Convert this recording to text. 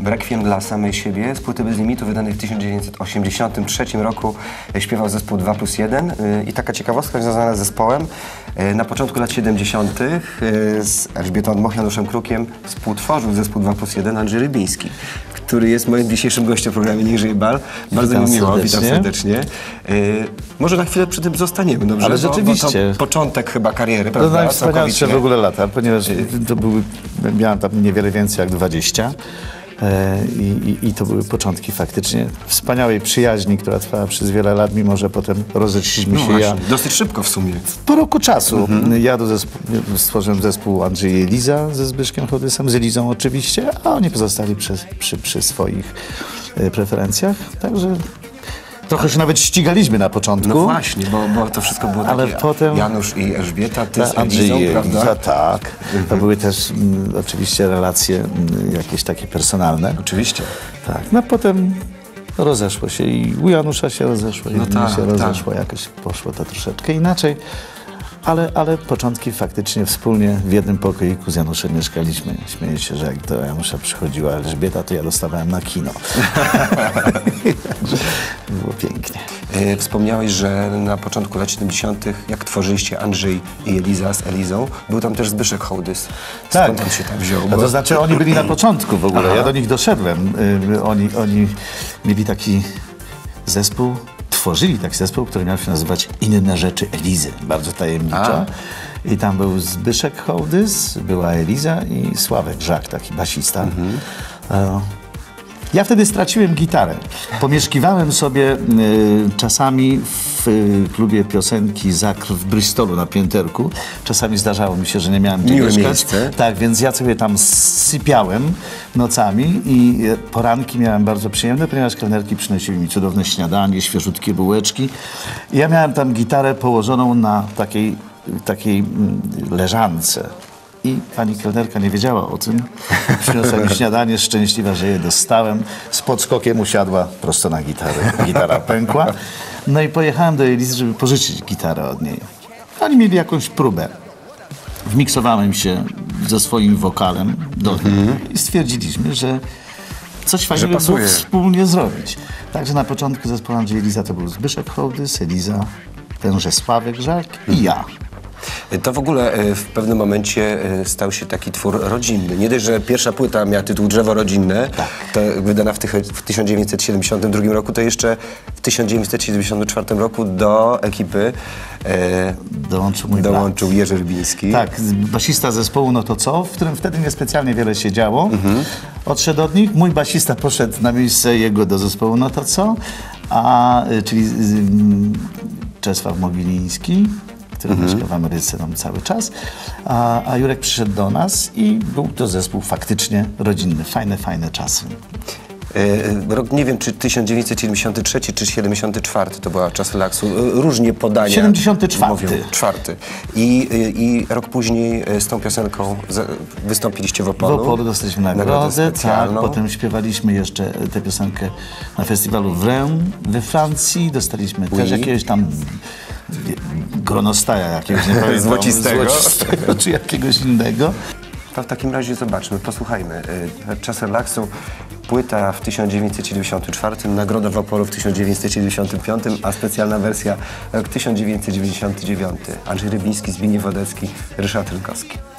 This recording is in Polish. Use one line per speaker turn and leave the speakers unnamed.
Requiem dla samej siebie z płyty Bez Limitu wydanej w 1983 roku śpiewał zespół 2+1 i taka ciekawostka związana z zespołem. Na początku lat 70. z Elżbietą Dmoch, Januszem Krukiem współtworzył zespół 2+1 Andrzej Rybiński, który jest moim dzisiejszym gościem w programie Niech żyje bal. Bardzo mi miło, witam serdecznie. Może na chwilę przy tym zostaniemy, dobrze?
Ale rzeczywiście.
Bo to początek chyba kariery, prawda?
To najwspanialsze w ogóle lata, ponieważ to były, miałem tam niewiele więcej jak 20. I to były początki faktycznie wspaniałej przyjaźni, która trwała przez wiele lat, mimo że potem rozeszliśmy się.
Właśnie, dosyć szybko w sumie.
Po roku czasu. Ja stworzyłem zespół Andrzej i Eliza ze Zbyszkiem Hołdysem, z Elizą oczywiście, a oni pozostali przy swoich preferencjach. Także trochę się nawet ścigaliśmy na początku.
No właśnie, bo to wszystko było takie,
ale potem
Janusz i Elżbieta, ty z
Andrzej
Elizą,
i Eliza,
prawda?
tak. To były też oczywiście relacje jakieś takie personalne.
Oczywiście.
Tak, no potem rozeszło się i u Janusza się rozeszło, i u mnie się rozeszło, jakoś poszło to troszeczkę inaczej. Ale początki faktycznie wspólnie w jednym pokoiku z Januszem mieszkaliśmy. Śmieję się, że jak do Janusza przychodziła Elżbieta, to ja dostawałem na kino. Było pięknie.
Wspomniałeś, że na początku lat 70., jak tworzyliście Andrzej i Eliza z Elizą, był tam też Zbyszek Hołdys. Skąd
Tak.
on się tam wziął?
No to znaczy oni byli na początku w ogóle, ja do nich doszedłem. Oni mieli taki zespół, tworzyli taki zespół, który miał się nazywać Inne rzeczy Elizy, bardzo tajemniczo. I tam był Zbyszek Hołdys, była Eliza i Sławek Żak, taki basista. Ja wtedy straciłem gitarę. Pomieszkiwałem sobie czasami w klubie piosenki Zakr w Bristolu na pięterku. Czasami zdarzało mi się, że nie miałem gdzie mieszkać.
Miejsce.
Tak, więc ja sobie tam sypiałem nocami i poranki miałem bardzo przyjemne, ponieważ kelnerki przynosiły mi cudowne śniadanie, świeżutkie bułeczki. I ja miałem tam gitarę położoną na takiej leżance. I pani kelnerka nie wiedziała o tym. Przyniosła mi śniadanie, szczęśliwa, że je dostałem. Z podskokiem usiadła prosto na gitarę. Gitara pękła. No i pojechałem do Elizy, żeby pożyczyć gitarę od niej. Oni mieli jakąś próbę. Wmiksowałem się ze swoim wokalem do nich i stwierdziliśmy, że coś fajnego było wspólnie zrobić. Także na początku zespołu Andrzej i Eliza to był Zbyszek Hołdys, Eliza, tenże Sławek Żak i ja.
To w ogóle w pewnym momencie stał się taki twór rodzinny. Nie dość, że pierwsza płyta miała tytuł Drzewo rodzinne, to wydana w 1972 roku, to jeszcze w 1974 roku do ekipy dołączył Jerzy Rybiński.
Tak, basista zespołu No to co, w którym wtedy niespecjalnie wiele się działo. Odszedł od nich, mój basista poszedł na miejsce jego do zespołu No to co, czyli Czesław Mobiliński, który mieszka w Ameryce tam cały czas, a Jurek przyszedł do nas i był to zespół faktycznie rodzinny. Fajne czasy.
Rok, nie wiem, czy 1973 czy 74 to była czas relaksu. Różnie podania.
74.
Mówią, czwarty. I rok później z tą piosenką wystąpiliście w Opolu.
W Opolu dostaliśmy nagrodę, tak. Potem śpiewaliśmy jeszcze tę piosenkę na festiwalu w Rennes we Francji. Dostaliśmy też jakiegoś tam gronostaja jakiegoś, nie pamiętam,
złocistego
czy jakiegoś innego.
To w takim razie zobaczmy, posłuchajmy. Czas relaksu, płyta w 1974, nagroda w Opolu w 1995, a specjalna wersja rok 1999. Andrzej Rybiński, Zbigniew Wodecki, Ryszard Rynkowski.